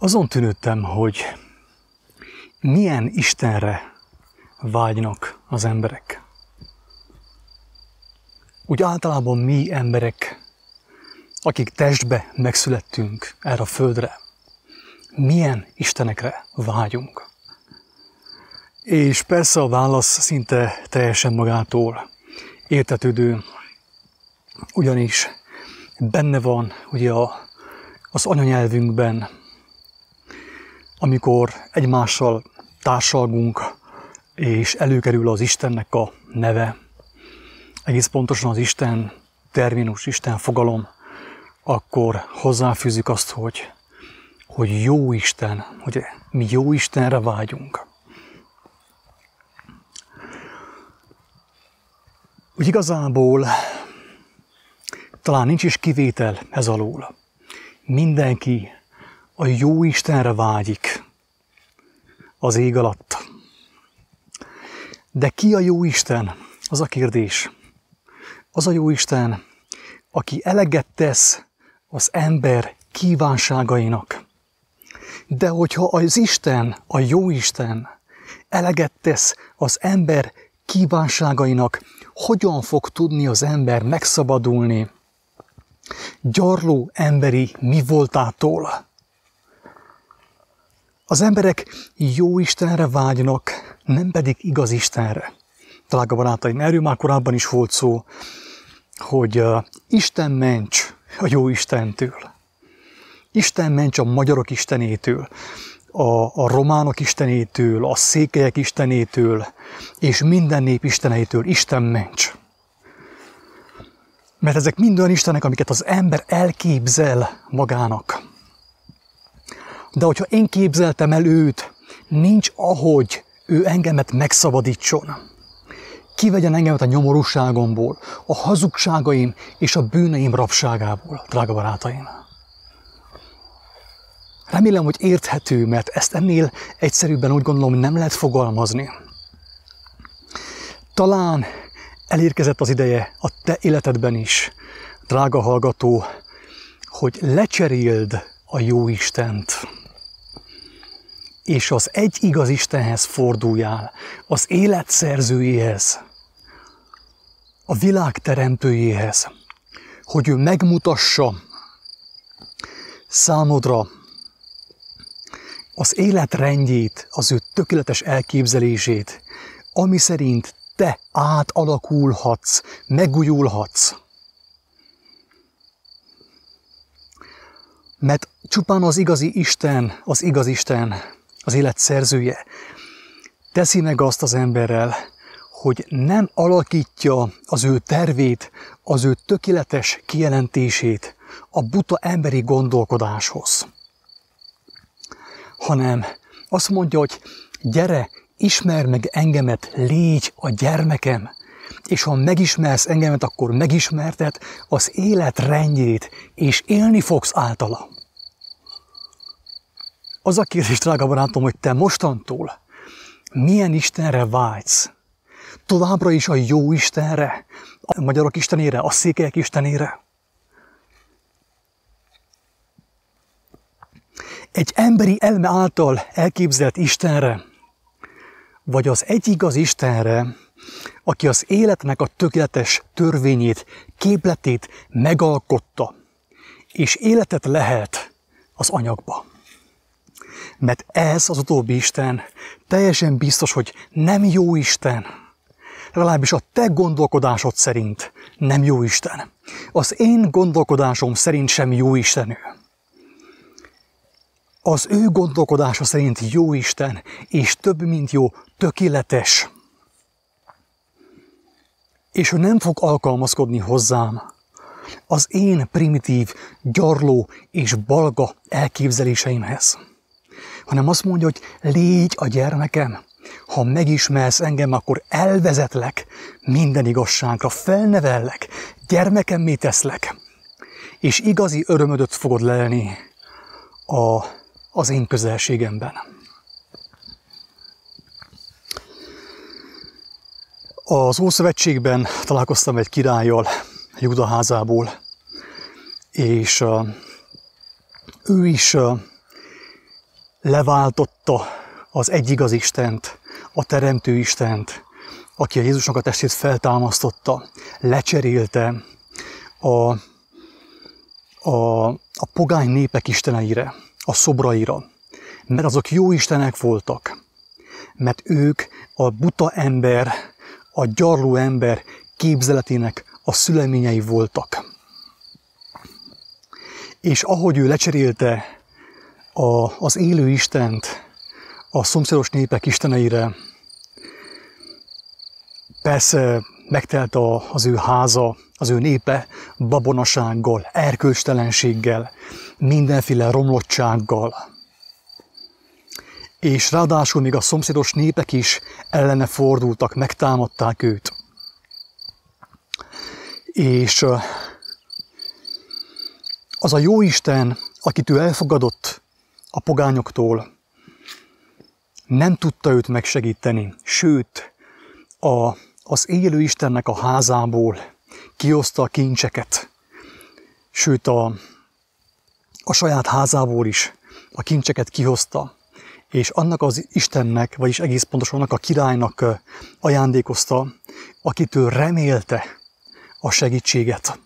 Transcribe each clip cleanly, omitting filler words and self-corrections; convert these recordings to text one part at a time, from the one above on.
Azon tűnődtem, hogy milyen Istenre vágynak az emberek. Úgy általában mi emberek, akik testbe megszülettünk erre a földre, milyen istenekre vágyunk. És persze a válasz szinte teljesen magától értetődő, ugyanis benne van ugye az anyanyelvünkben, amikor egymással társalgunk, és előkerül az Istennek a neve, egész pontosan az Isten terminus, Isten fogalom, akkor hozzáfűzzük azt, hogy jó Isten, hogy mi jó Istenre vágyunk. Úgy igazából talán nincs is kivétel ez alól. Mindenki a jó Istenre vágyik az ég alatt. De ki a jó Isten? Az a kérdés. Az a jó Isten, aki eleget tesz az ember kívánságainak. De hogyha az Isten, a jó Isten eleget tesz az ember kívánságainak, hogyan fog tudni az ember megszabadulni gyarló emberi mi voltától? Az emberek jó Istenre vágynak, nem pedig igaz Istenre. Drága barátaim, erről már korábban is volt szó, hogy Isten ments a jó Istentől. Isten ments a magyarok istenétől, a románok istenétől, a székelyek istenétől, és minden nép isteneitől. Isten ments. Mert ezek mind olyan istenek, amiket az ember elképzel magának. De hogyha én képzeltem el őt, nincs ahogy ő engemet megszabadítson. Kivegyen engemet a nyomorúságomból, a hazugságaim és a bűneim rabságából, drága barátaim. Remélem, hogy érthető, mert ezt ennél egyszerűbben úgy gondolom, hogy nem lehet fogalmazni. Talán elérkezett az ideje a te életedben is, drága hallgató, hogy lecseréld a jó Istent, és az egy igaz Istenhez forduljál, az élet szerzőjéhez, a világ teremtőjéhez, hogy ő megmutassa számodra az élet rendjét, az ő tökéletes elképzelését, ami szerint te átalakulhatsz, megújulhatsz. Mert csupán az igazi Isten, az élet szerzője teszi meg azt az emberrel, hogy nem alakítja az ő tervét, az ő tökéletes kijelentését a buta emberi gondolkodáshoz, hanem azt mondja, hogy gyere, ismerd meg engemet, légy a gyermekem, és ha megismersz engemet, akkor megismerted az élet rendjét, és élni fogsz általa. Az a kérdés, drága barátom, hogy te mostantól milyen Istenre vágysz? Továbbra is a jó Istenre, a magyarok istenére, a székelyek istenére? Egy emberi elme által elképzelt Istenre, vagy az egy igaz Istenre, aki az életnek a tökéletes törvényét, képletét megalkotta, és életet lehet az anyagba. Mert ez az utóbbi Isten teljesen biztos, hogy nem jó Isten. Legalábbis a te gondolkodásod szerint nem jó Isten. Az én gondolkodásom szerint sem jó Istenű. Az ő gondolkodása szerint jó Isten, és több mint jó, tökéletes. És ő nem fog alkalmazkodni hozzám az én primitív, gyarló és balga elképzeléseimhez. Hanem azt mondja, hogy légy a gyermekem, ha megismersz engem, akkor elvezetlek minden igazságra, felnevellek, gyermekemmé teszlek, és igazi örömödöt fogod lelni az én közelségemben. Az Ószövetségben találkoztam egy királlyal Júda házából, és ő is leváltotta az egyigaz Istent, a Teremtő Istent, aki a Jézusnak a testét feltámasztotta, lecserélte a pogány népek isteneire, a szobraira, mert azok jó istenek voltak, mert ők a buta ember, a gyarló ember képzeletének a szüleményei voltak. És ahogy ő lecserélte az élő Istent a szomszédos népek isteneire, persze megtelt az ő háza, az ő népe babonasággal, erkölcstelenséggel, mindenféle romlottsággal. És ráadásul még a szomszédos népek is ellene fordultak, megtámadták őt. És az a jó Isten, akit ő elfogadott a pogányoktól, nem tudta őt megsegíteni, sőt, az élő Istennek a házából kihozta a kincseket, sőt a saját házából is a kincseket kihozta, és annak az Istennek, vagyis egész pontosan annak a királynak ajándékozta, akitől remélte a segítséget.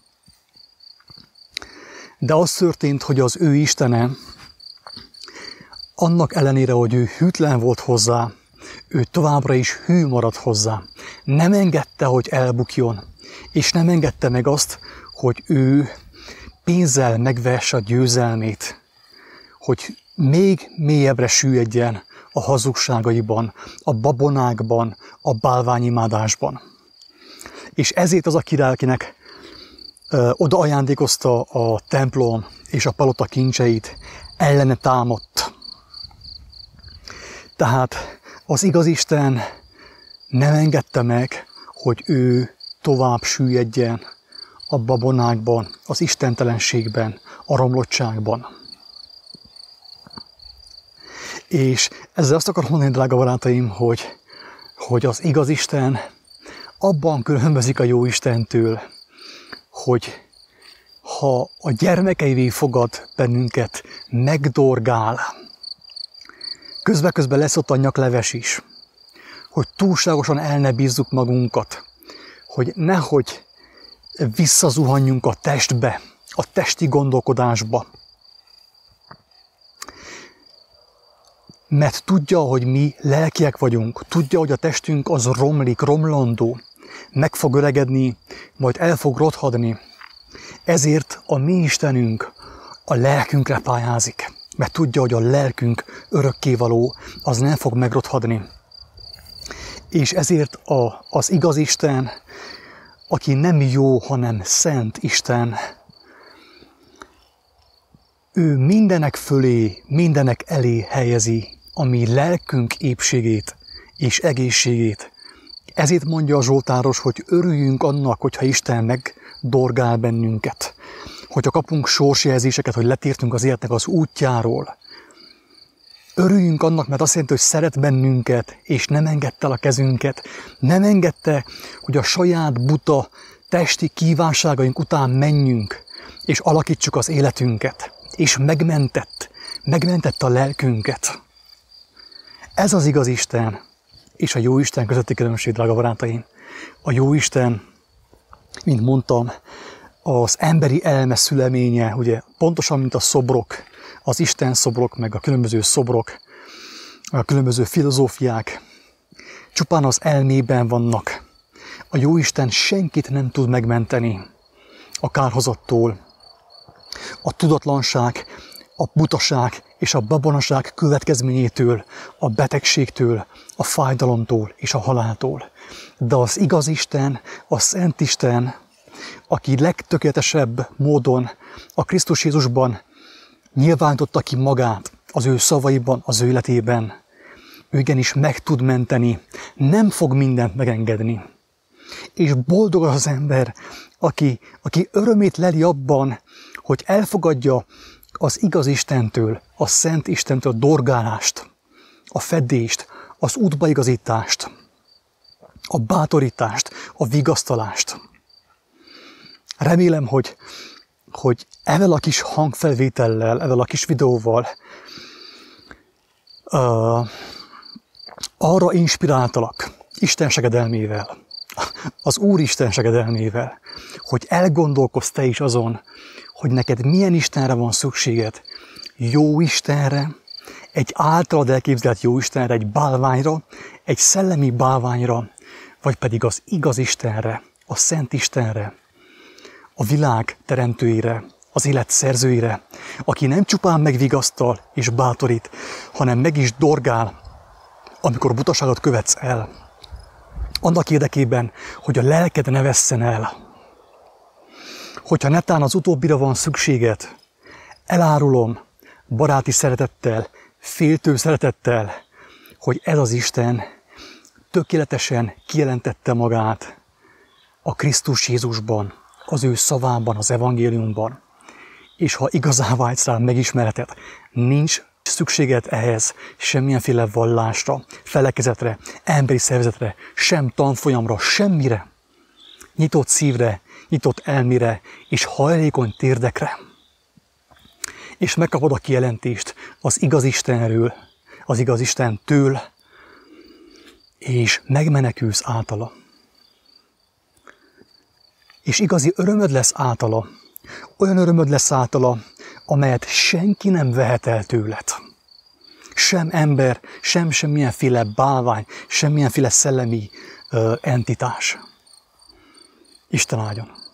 De az történt, hogy az ő Istene, annak ellenére, hogy ő hűtlen volt hozzá, ő továbbra is hű maradt hozzá. Nem engedte, hogy elbukjon, és nem engedte meg azt, hogy ő pénzzel megvesse a győzelmét, hogy még mélyebbre süllyedjen a hazugságaiban, a babonákban, a bálványimádásban. És ezért az a király, akinek oda ajándékozta a templom és a palota kincseit, ellene támadt. Tehát az igaz Isten nem engedte meg, hogy ő tovább süllyedjen a babonákban, az istentelenségben, a romlottságban. És ezzel azt akarom mondani, drága barátaim, hogy az igaz Isten abban különbözik a jó Istentől, hogy ha a gyermekeivé fogad bennünket, megdorgál, közben lesz ott a nyakleves is, hogy túlságosan el ne bízzuk magunkat, hogy nehogy visszazuhanjunk a testbe, a testi gondolkodásba. Mert tudja, hogy mi lelkiek vagyunk, tudja, hogy a testünk az romlik, romlandó, meg fog öregedni, majd el fog rothadni. Ezért a mi Istenünk a lelkünkre pályázik, mert tudja, hogy a lelkünk örökkévaló, az nem fog megrothadni. És ezért az igaz Isten, aki nem jó, hanem szent Isten, ő mindenek fölé, mindenek elé helyezi a mi lelkünk épségét és egészségét. Ezért mondja a Zsoltáros, hogy örüljünk annak, hogyha Isten megdorgál bennünket, hogyha kapunk sorsjelzéseket, hogy letértünk az életnek az útjáról. Örüljünk annak, mert azt jelenti, hogy szeret bennünket, és nem engedte el a kezünket, nem engedte, hogy a saját buta testi kívánságaink után menjünk, és alakítsuk az életünket, és megmentette a lelkünket. Ez az igaz Isten és a jó Isten közötti különbség, drága barátaim. A jó Isten, mint mondtam, az emberi elme szüleménye, ugye pontosan, mint a szobrok, az Isten szobrok, meg a különböző szobrok, a különböző filozófiák, csupán az elmében vannak. A jó Isten senkit nem tud megmenteni a kárhozattól, a tudatlanság, a butaság és a babonaság következményétől, a betegségtől, a fájdalomtól és a haláltól. De az igaz Isten, a Szent Isten, aki legtökéletesebb módon a Krisztus Jézusban nyilvánította ki magát az ő szavaiban, az ő életében, ő igenis meg tud menteni, nem fog mindent megengedni. És boldog az ember, aki örömét leli abban, hogy elfogadja az igaz Istentől, a Szent Istentől a dorgálást, a fedést, az útbaigazítást, a bátorítást, a vigasztalást. Remélem, hogy ezzel a kis hangfelvétellel, ezzel a kis videóval arra inspiráltalak Isten segedelmével, az Úristen segedelmével, hogy elgondolkozz te is azon, hogy neked milyen Istenre van szükséged. Jó Istenre, egy általad elképzelt jó Istenre, egy bálványra, egy szellemi bálványra, vagy pedig az igaz Istenre, a Szent Istenre, a világ teremtőjére, az élet szerzőjére, aki nem csupán megvigasztal és bátorít, hanem meg is dorgál, amikor butaságot követsz el. Annak érdekében, hogy a lelked ne vesszen el. Hogyha netán az utóbbira van szükséged, elárulom baráti szeretettel, féltő szeretettel, hogy ez az Isten tökéletesen kijelentette magát a Krisztus Jézusban, az ő szavában, az evangéliumban. És ha igazán vágysz rá, megismerheted, nincs szükséged ehhez semmilyenféle vallásra, felekezetre, emberi szervezetre, sem tanfolyamra, semmire. Nyitott szívre, nyitott elmére és hajlékony térdekre. És megkapod a kijelentést az igaz Istenről, az igaz Istentől, és megmenekülsz általa. És igazi örömöd lesz általa, olyan örömöd lesz általa, amelyet senki nem vehet el tőled. Sem ember, semmilyenféle bálvány, semmilyenféle szellemi entitás. Isten áldjon!